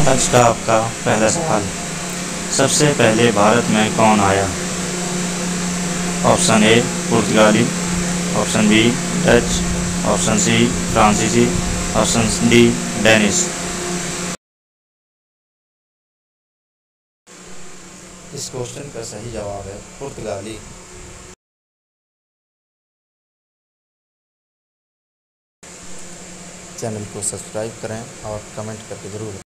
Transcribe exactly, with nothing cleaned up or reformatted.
आज का आपका पहला सवाल, सबसे पहले भारत में कौन आया? ऑप्शन ए पुर्तगाली, option B Dutch, option C फ्रांसीसी, ऑप्शन डी डेनिश। इस क्वेश्चन का सही जवाब है पुर्तगाली। चैनल को सब्सक्राइब करें और कमेंट करके ज़रूर